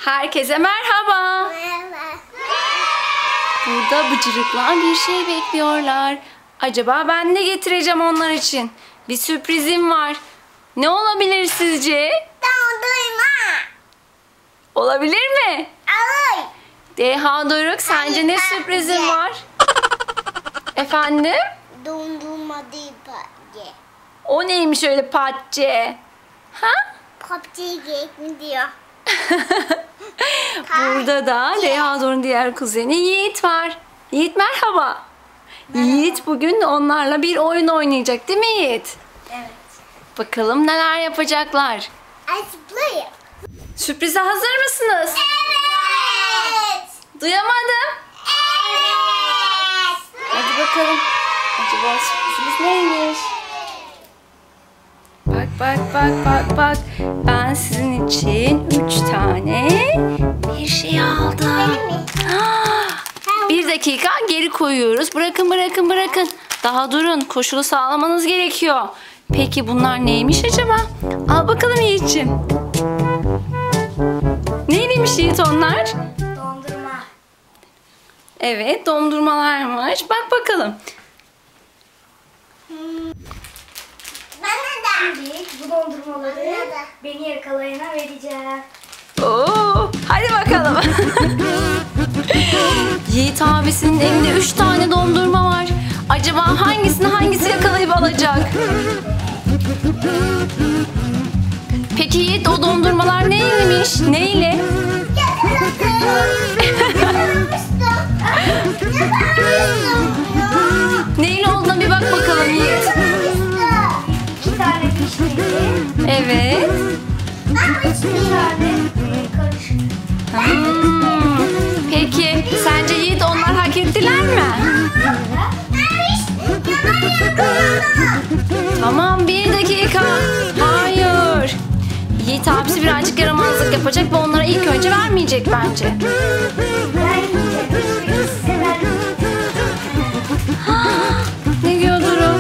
Herkese merhaba. Merhaba. Burada bıcırıklar bir şey bekliyorlar. Acaba ben ne getireceğim onlar için? Bir sürprizim var. Ne olabilir sizce? Dondurma. Olabilir mi? Alır. Deha Doruk, sence ne sürprizim var? Efendim? Dondurma değil patlıcan. O neymiş öyle patçe? Ha? Patlıcan mi diyor? Burada da Deha Doruk'un diğer kuzeni Yiğit var. Yiğit merhaba. Yiğit bugün onlarla bir oyun oynayacak değil mi Yiğit? Evet. Bakalım neler yapacaklar. Açıklayayım. Sürprize hazır mısınız? Evet. Duyamadım. Evet. Hadi bakalım. Acaba sürprizimiz neymiş? Bak. Ben sizin için 3 tane bir şey aldım. Bir dakika geri koyuyoruz. Bırakın. Daha durun. Koşulu sağlamanız gerekiyor. Peki bunlar neymiş acaba? Al bakalım Yiğit'ciğim. Neymiş Yiğit onlar? Dondurma. Evet, dondurmalarmış. Bak bakalım. Bana da. Şimdi bu dondurmaları beni yakalayana vereceğim. Oo, hadi bakalım. Yiğit abisinin elinde 3 tane dondurma var. Acaba hangisi yakalayıp alacak? Peki Yiğit, o dondurmalar neymiş? Neyle? Neyle olduğuna bir bak bakalım Yiğit. 2 tane pişmeli. Evet. 3 tane karışık. Peki sence Yiğit onlar hak ettiler mi? Tamam, bir dakika. Hayır. Yiğit abisi birazcık yaramazlık yapacak ve onlara ilk önce vermeyecek bence. Ne diyor Duru?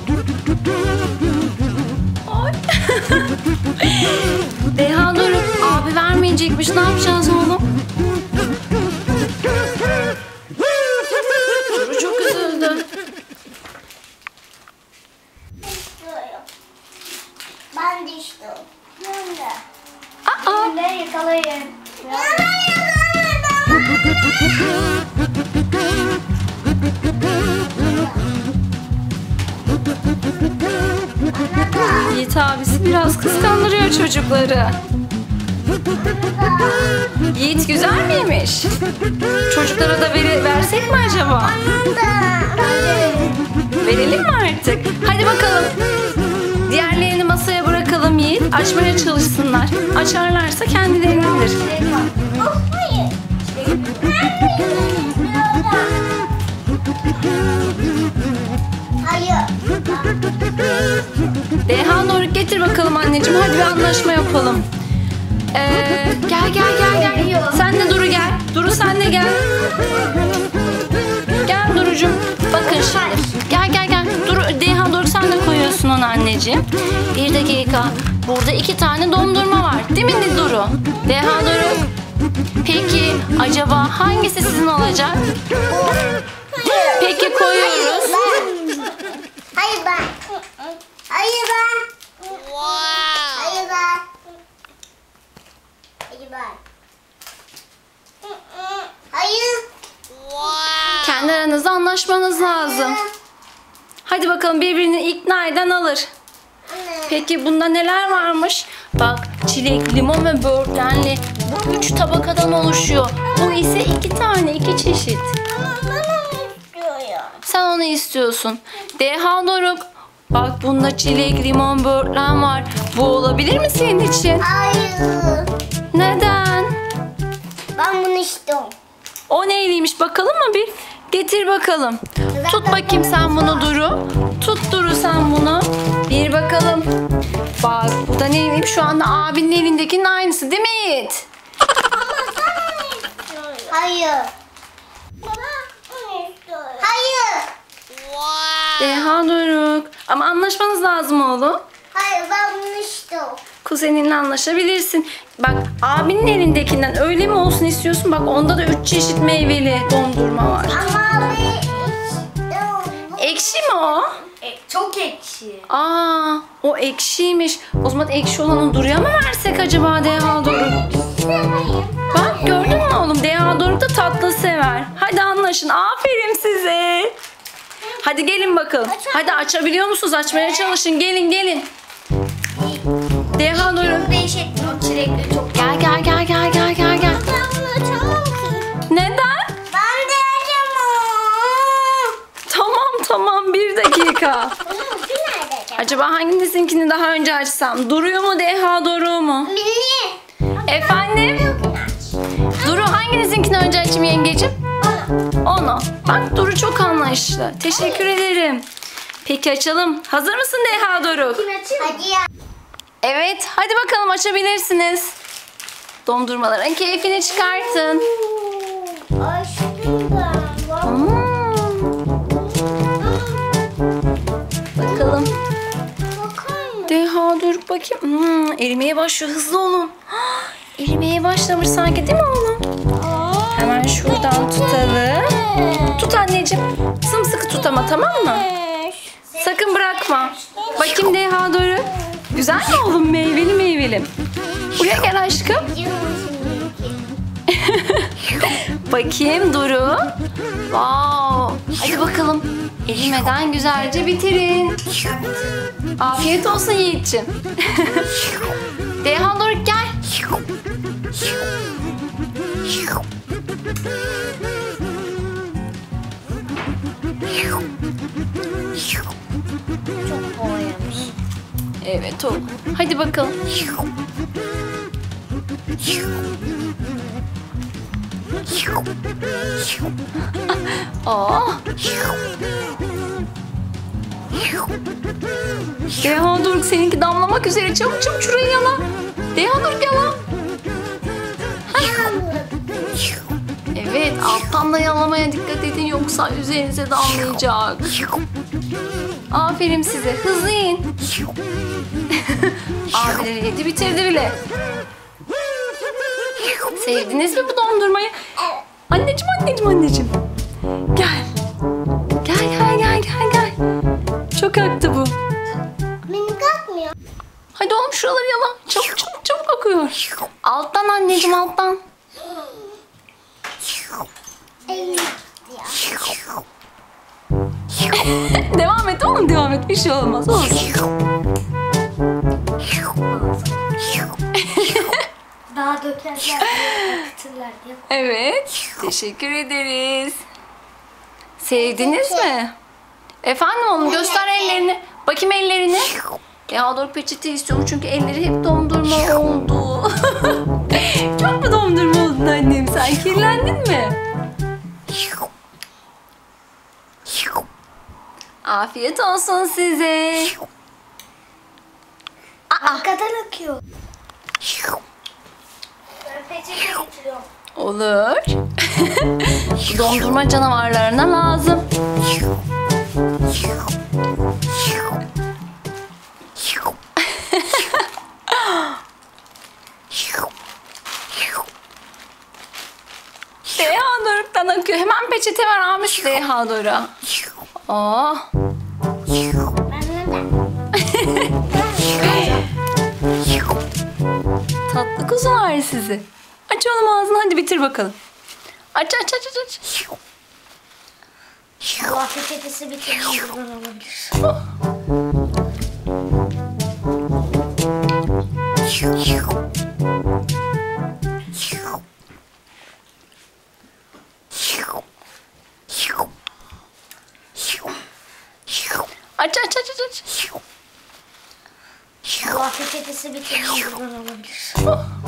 Ay. Deha Duru, abi vermeyecekmiş. Ne yapacağız oğlum? Duru çok üzüldü. Ben düştüm. Nerede? Aa. Nerede yakalayın? Yiğit abisi biraz kıskandırıyor çocukları. Yiğit güzel miymiş? Çocuklara da versek mi acaba? Verelim mi artık? Hadi bakalım. Diğerlerini masaya bırakalım Yiğit. Açmaya çalışsınlar. Açarlarsa kendilerindendir. Hayır. Hayır. Deha Doruk, getir bakalım anneciğim. Hadi bir anlaşma yapalım. Gel. Sen de Duru gel. Duru sen de gel. Gel Duru'cum. Bakın şimdi. Gel. Duru, Deha Doruk sen de koyuyorsun onu anneciğim. Bir dakika. Burada 2 tane dondurma var. Değil mi Duru? Deha Doruk. Peki acaba hangisi sizin olacak? Peki koyuyoruz. Hayır ben. Hayır ben. Hayır ben. Hayır. Kendi aranızda anlaşmanız lazım. Hadi bakalım, birbirini ikna eden alır. Peki bunda neler varmış? Bak, çilek, limon ve böğürtlenli. Bu 3 tabakadan oluşuyor. Bu ise 2 tane, 2 çeşit. Sen onu istiyorsun. Deha Doruk, bak bunda çilek, limon, böğürtlen var. Bu olabilir mi senin için? Hayır. Neden? Ben bunu istiyorum. O neyliymiş bakalım mı bir? Getir bakalım. Tut bakayım sen bunu Duru. Tut Duru sen bunu. Bir bakalım. Bak bu da neymiş? Şu anda abinin elindekinin aynısı değil mi Yiğit? Hayır. Hayır. Deha Doruk. Ama anlaşmanız lazım oğlum. Hayır ben bunu istiyorum. kuzeninle anlaşabilirsin. Bak abinin elindekinden öyle mi olsun istiyorsun? Bak onda da 3 çeşit meyveli dondurma var. Ama Ekşi mi o? çok ekşi. Aa, o ekşiymiş. O zaman ekşi olanı Duru'ya mı versek acaba Deha Doruk? Bak gördün mü oğlum? Deha Doruk da tatlı sever. Hadi anlaşın. Aferin size. Hadi gelin bakalım. Hadi açabiliyor musunuz? Açmaya çalışın. Gelin gelin. Deha Doruk. Değişik. O çilekli çok. Gel gel gel gel gel gel gel. Ben bunu açamam ki. Neden? Ben de açamam. Tamam bir dakika. Bunun ucu nerede acaba? Acaba hanginizinkini daha önce açsam? Duru'yu mu Deha Doruk'u mu? Milli. Efendim? Duru hanginizinkini önce açayım yengecim? Onu. Bak Duru çok anlayışlı. Teşekkür ederim. Peki açalım. Hazır mısın Deha Doruk? Hadi ya. Evet. Hadi bakalım açabilirsiniz. Dondurmaların keyfini çıkartın. Açtım ben. Bakalım. Bakar mısın? Deha Doruk bakayım. Erimeye başlıyor. Hızlı olun. Erimeye başlamış sanki değil mi oğlum? Hemen şuradan tutalım. Tut anneciğim. Sımsıkı tut ama tamam mı? Sakın bırakma. Bakayım Deha Doruk. Güzel mi oğlum? Meyveli meyveli. Buraya gel aşkım. Bakayım Duru. Wow. Hadi bakalım. Erimeden güzelce bitirin. Afiyet olsun Yiğit'ciğim. Deha Doruk gel. Çok boyamış. Evet o. Hadi bakalım. Aa. Deha Doruk seninki damlamak üzere. Çabuk çabuk şurayı yala. Deha Doruk yala. Evet alttan da yalamaya dikkat edin yoksa üzerinize damlayacak. Aferin size. Hızlı yiyin. Abileri yedi bitirdi bile. Sevdiniz mi bu dondurmayı? Anneciğim. Gel. Gel. Çok aktı bu. Beni kalkmıyor. Hadi oğlum şuraları yala. Çabuk akıyor. Alttan anneciğim alttan. Elim. Devam et oğlum devam et. Bir şey olmaz. Olsun. Daha dökerler diye, akıtırlar diye. Evet. Teşekkür ederiz. Sevdiniz mi? Efendim oğlum göster ellerini. Bakayım ellerini. Ya Doruk peçete istiyorum çünkü elleri hep dondurma oldu. Çok mu dondurma oldun annem sen? Kirlendin mi? Afiyet olsun size. Arkadan akıyor. Ben peçete getiriyorum. Olur. Bu dondurma canavarlarına lazım. Deha Doruk'tan akıyor. Hemen peçete ver Ahmet Deha Doruk'a. Oh. Tatlı kuzular sizi. Aç oğlum ağzını hadi bitir bakalım. Aç. Allah peçetesi bitirmiş buradan olabilir. Aç. Allah peçetesi bitirmiş buradan olabilir.